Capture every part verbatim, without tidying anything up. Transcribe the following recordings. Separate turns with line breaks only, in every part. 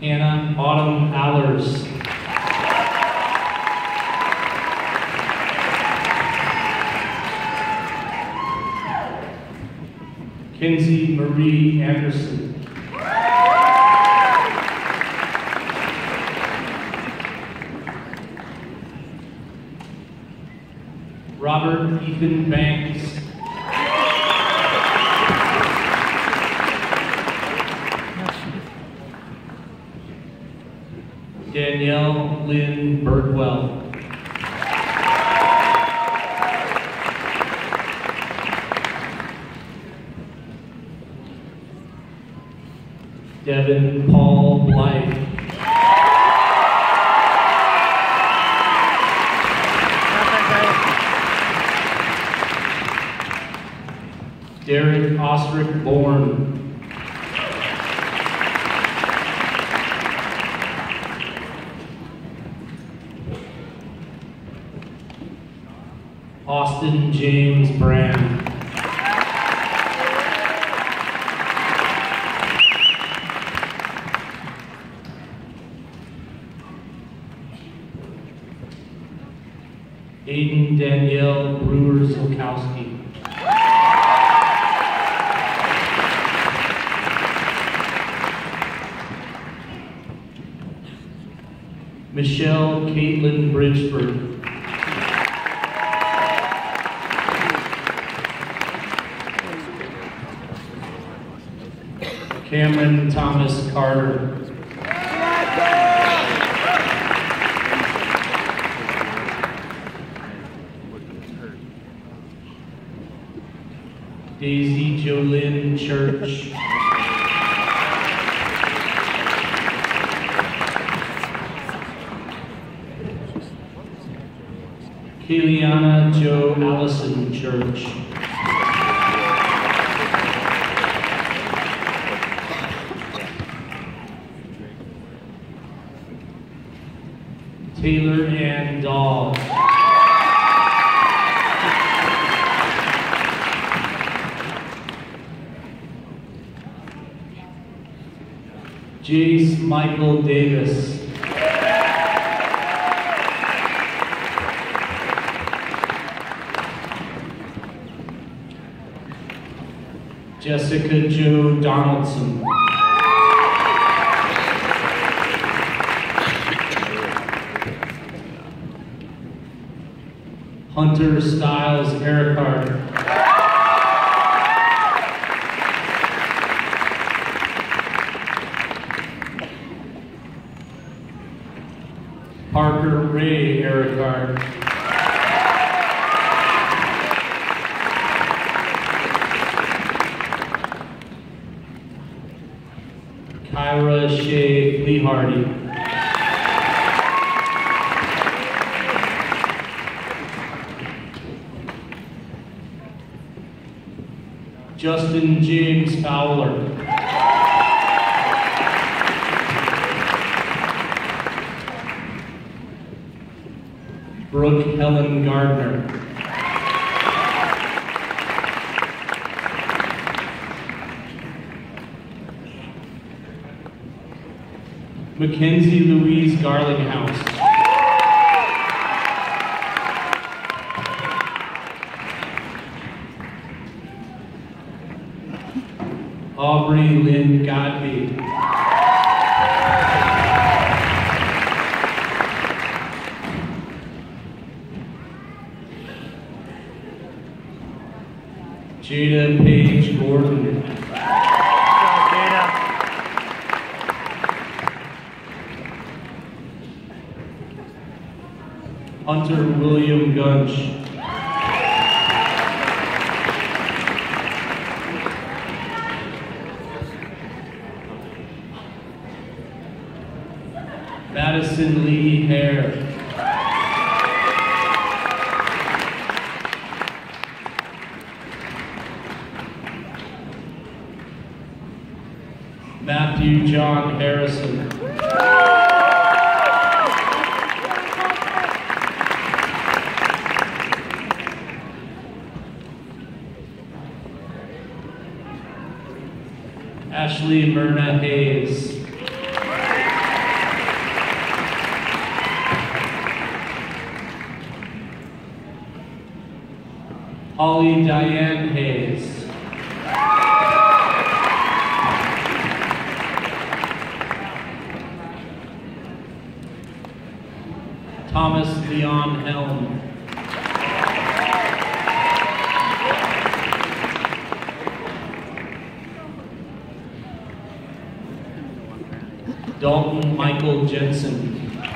Hannah Autumn Allers. Kinsey Marie Anderson. Robert Ethan Banks. Danielle Lynn Birdwell. Devin Paul Blythe. Derek Osric Bourne. Austin James Brand. Aiden Danielle Brewer-Zilkowski. Michelle Caitlin Bridgeford. Cameron Thomas Carter. Daisy Jolynn Church. Kayliana Jo Allison Church. Taylor Ann Dahl. Jace Michael Davis. Jessica Jo Donaldson. Hunter Styles Ericard. Parker Ray Ericard. Kyra Shea Fleehardy. Justin James Fowler. Brooke Helen Gardner. Mackenzie Louise Garlinghouse. Aubrey Lynn Godby. Jada Paige Gordon. Hunter William Gunch. Madison Lee Hare. Matthew John Harrison. Ashley Myrna Hayes. Holly Diane Hayes. Thomas Leon Helm. Dalton Michael Jensen.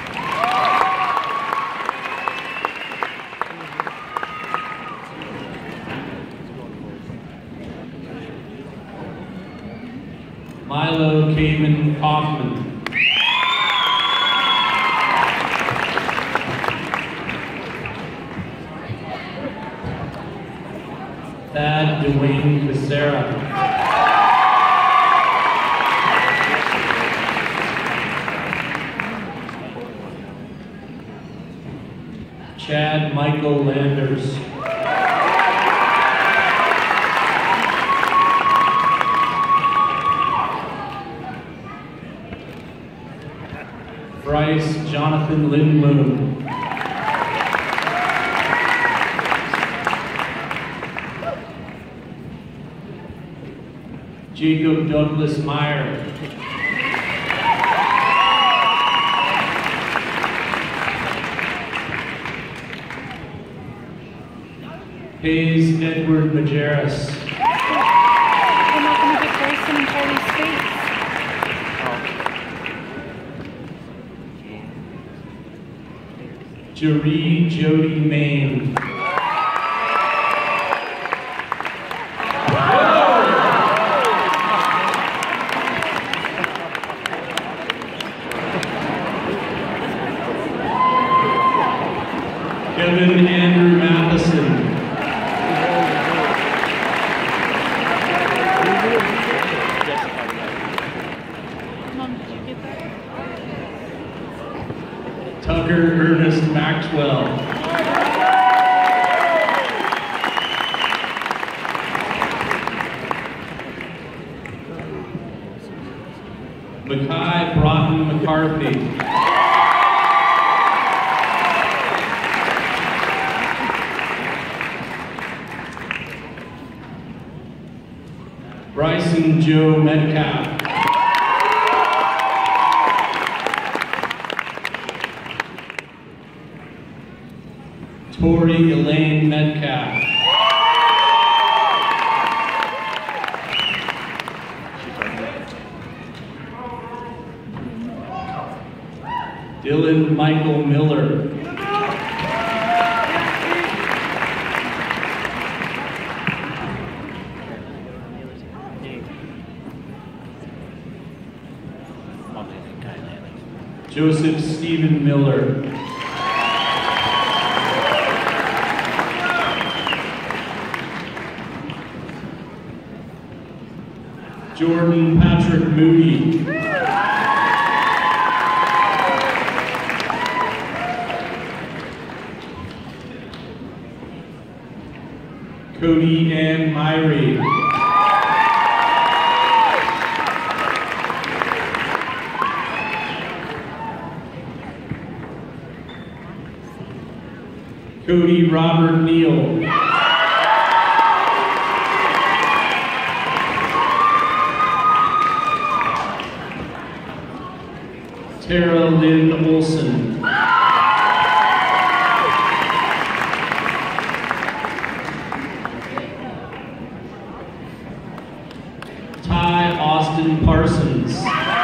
Milo Kamen Kaufman. Thad Dwayne Becerra. Chad Michael Landers. Bryce Jonathan Lindblom. Jacob Douglas Meyer. Hayes Edward Majerus.
We're not going to get Grayson and Charlie's face.
Jaree Jody Main. Kevin Andrew Matheson.
Mom, did you get that?
Tucker Ernest Maxwell. Mackay Broughton McCarthy. Bryson Joe Metcalf. Tori Elaine Metcalf. Dylan Michael Miller. Joseph Stephen Miller. Jordan Patrick Moody. Cody Ann Myrie. Cody Robert Neal. Tara Lynn Olson. Ty Austin Parsons.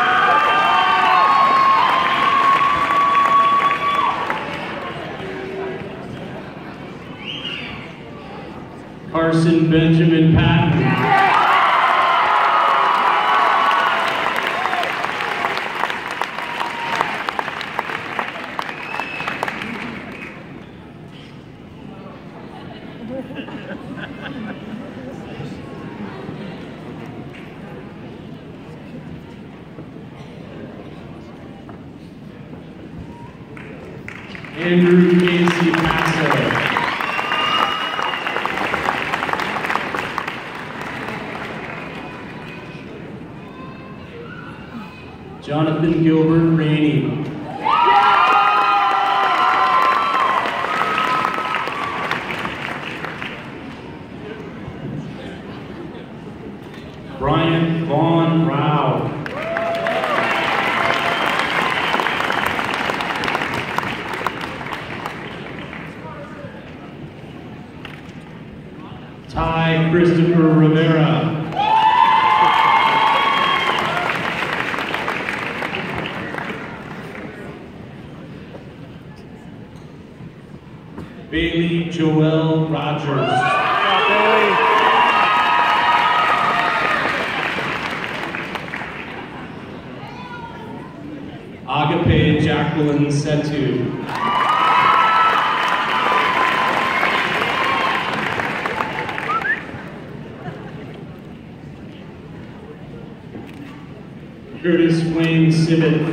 Carson Benjamin Patton. Andrew Casey Passo. Jonathan Gilbert Rainey. Brian Vaughn Rao. Ty Christopher Rivera. Bailey Joelle Rogers. Agape Jacqueline Setu. Curtis Wayne Sibbett.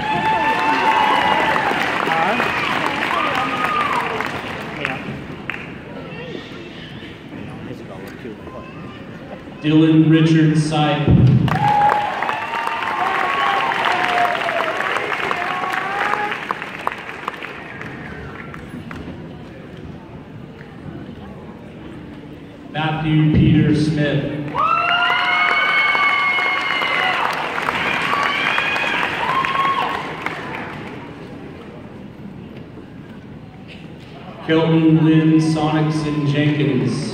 Dylan Richard Sype. Matthew Peter Smith. Kelton Lynn Sonicson Jenkins.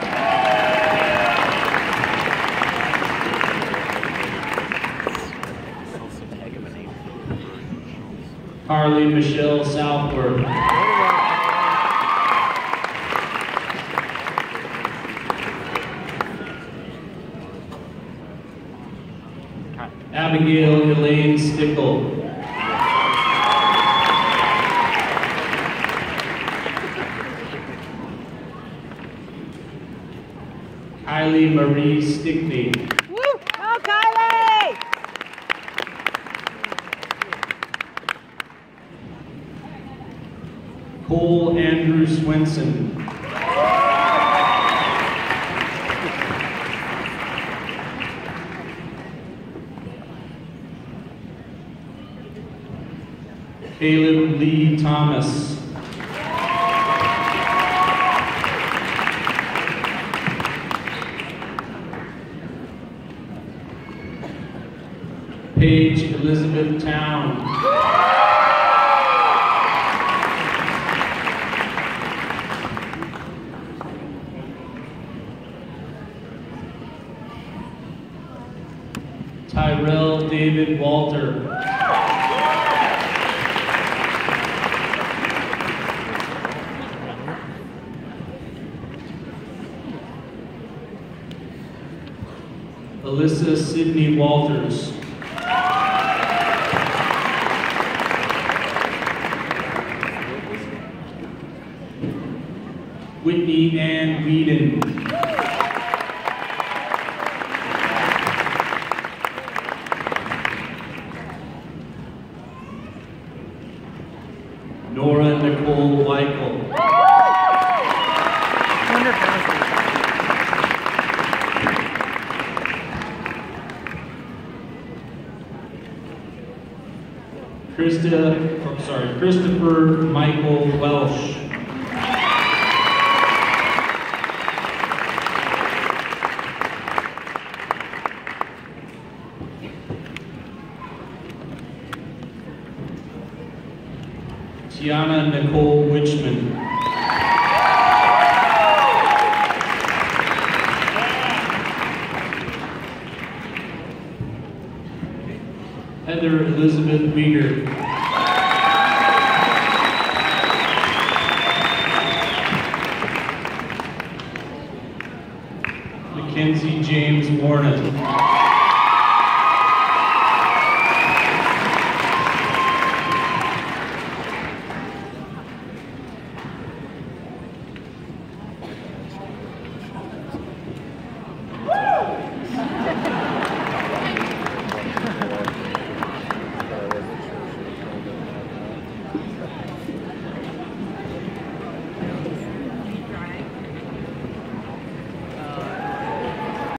Carly Michelle Southworth. Abigail Elaine Stickle. Kylie Marie Stickney.
Woo! Go Kylie!
Cole Andrew Swenson. Caleb Lee Thomas. Paige Elizabeth Town. Tyrell David Walter. Alyssa Sydney Walters. Whitney Ann Whedon. Nora Nicole Weichel. Krista, oh, sorry, Christopher Michael Welsh. Tiana Nicole Witchman. Heather Elizabeth Weeder. Mackenzie James Warren.